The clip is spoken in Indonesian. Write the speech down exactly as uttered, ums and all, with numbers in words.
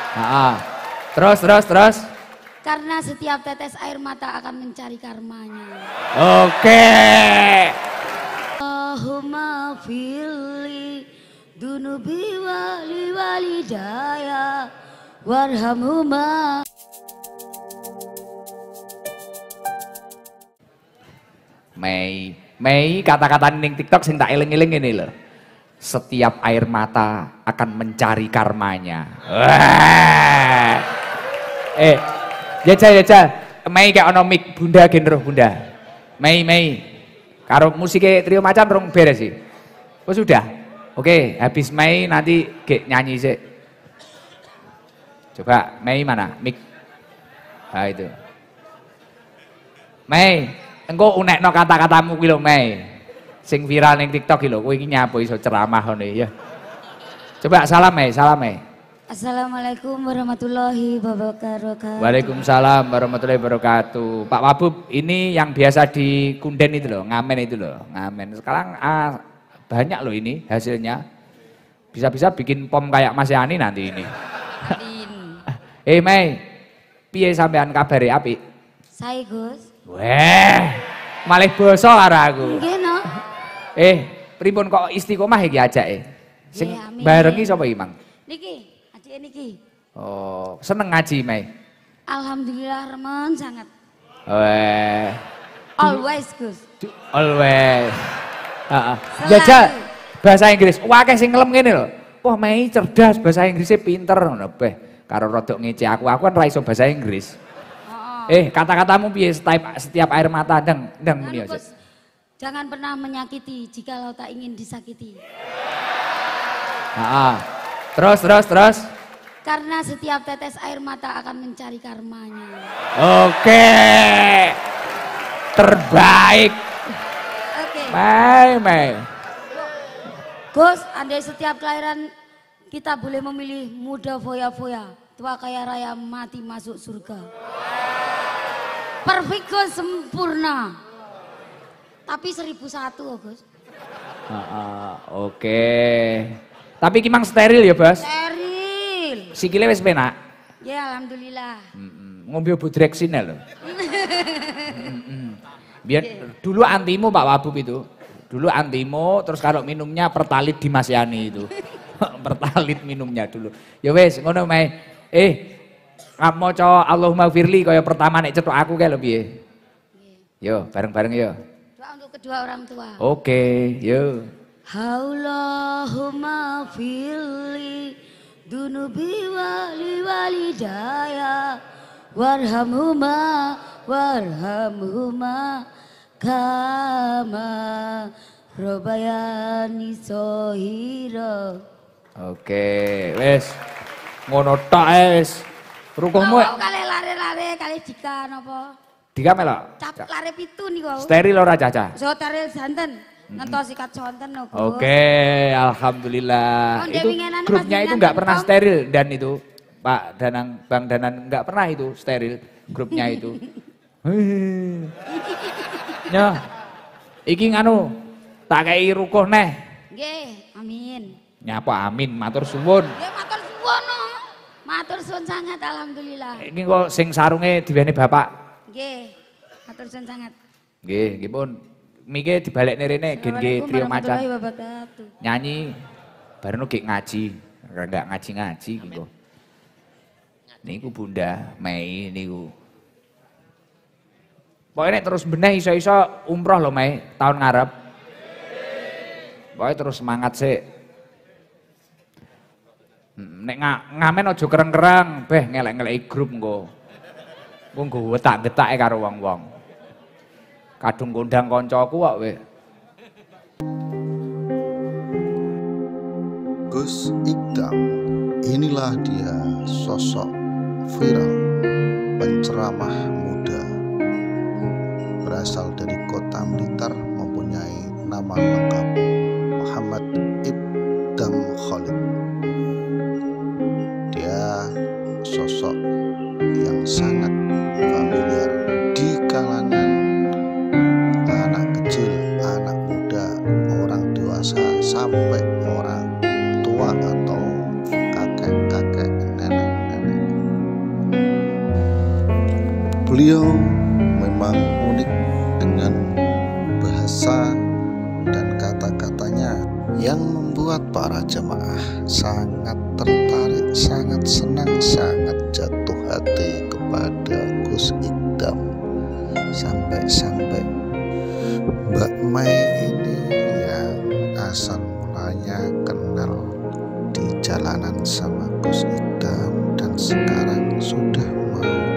Ah, terus terus terus. Karena setiap tetes air mata akan mencari karmanya. Oke. Allahumma fili dunubi wali walidaya warhamhuma. Mei, Mei kata-kata ning TikTok sing tak eling-eling ini loh. Setiap air mata akan mencari karmanya. Wah. Eh, Jaja Jaja, Mei kayak ono mic Bunda genro Bunda. Mei Mei. Karo musiknya Trio Macan rong beres sih. Oh sudah. Oke, habis Mei nanti ge nyanyi sih. Coba Mei mana? Mic. Nah itu. Mei, engko unekno kata-katamu kuwi lho Mei. Sing viral ning TikTok iki lho, kowe iki nyapo iso ceramah ngene ya. Coba salam Mei, salam Mei. Assalamualaikum warahmatullahi wabarakatuh. Waalaikumsalam warahmatullahi wabarakatuh. Pak Wabub, ini yang biasa di Kunden itu loh, ngamen itu loh, ngamen. Sekarang ah, banyak loh ini hasilnya. Bisa-bisa bikin pom kayak Mas Yani nanti ini. Eh Mei, piye sampean kabare apik? Saya Gus. Weh, malih basa karo aku. Nggih no. Eh, pripun kok istiqomah iki ajake? Sing barengi sapa iki, Mang? Niki, adik niki. Oh, seneng ngaji, Mei? Alhamdulillah remen sangat. Weh. Always Gus. Always. Heeh. Jajal bahasa Inggris. Wakeh sing ngelem ngene lho. Wah, Mei cerdas, bahasa Inggrisnya pinter ngono beh. Karo rodok ngece aku, aku kan ra iso bahasa Inggris. Oh. Eh, kata-katamu piye setiap, setiap air mata ndeng ndeng muni aja. Jangan pernah menyakiti jikalau tak ingin disakiti. Heeh. Terus terus terus. Karena setiap tetes air mata akan mencari karmanya. Oke. Terbaik. Oke. Mei, Mei. Gus, andai setiap kelahiran kita boleh memilih muda foya-foya, tua kaya raya, mati masuk surga. Perfect Gus, sempurna. Tapi seribu satu Gus. Uh, uh, Oke. Okay. Tapi kimang steril ya, Bos? Steril. Sikile wis penak? Ya, alhamdulillah. Mm -mm. Ngombe Budrexin lho. mm -mm. Biar dulu antimu Pak Wabub itu. Dulu antimu terus kalau minumnya pertalit di Mas Yani itu. Pertalit minumnya dulu. Ya wis, ngono Mei. Eh, maca Allahumma firli kaya pertama nek cetok aku kae lho piye? Yo, bareng-bareng yo. Doa untuk kedua orang tua. Oke, yo. Allahumma firli dunubi wali walidaya warhamhuma warhamhuma kama robayani sohira. Oke, wes ngono tok wes. Rukuhmu kali lare-lare kali Dika napa? Dika melok. Cap lare pitu niku. Steril ora Caca? Steril santen. Ngentos sikat sonten lho. Oke, alhamdulillah. Oh, itu grupnya itu nggak pernah steril dan itu Pak Danang, Bang Danan nggak pernah itu steril grupnya itu. Ya, iki nganu tak kei rukuh neh. Nggih, amin. Nyapa amin, matur suwun. Nggih, matur suwun. Matur suwun sangat alhamdulillah. Ini kok sing sarunge diweni Bapak. Nggih, matur suwun sangat. Nggih, nggih pun. Mike dibalekne rene gen nggih Trio Macan. Nyanyi bareng ge ngaji. Enggak ngaji-ngaji iki kok. Niku Bunda Mei niku. Pokoke nek terus beneh iso-iso umroh lho Mei tahun ngarep. Pokoke terus semangat sih. Nek ngamen aja kereng-kereng, beh ngelek-ngeleki grup engko. Engko nggo wetak-getake karo wong-wong. Kadung kondang koncoku kok we. Gus Ikdam, inilah dia sosok viral penceramah muda. Berasal dari kota Blitar, mempunyai nama lengkap Muhammad Ikdam Khalid. Dia sosok yang sangat familiar di kalangan anak kecil, anak muda, orang dewasa, sampai orang tua atau kakek-kakek, nenek-nenek. Beliau memang unik dengan bahasa dan kata-katanya yang membuat para jemaah sangat tertarik, sangat senang, sangat jatuh hati kepada Gus Ikdam. Sampai-sampai Mbak Mai ini yang asal mulanya kenal di jalanan sama Gus Ikdam dan sekarang sudah mau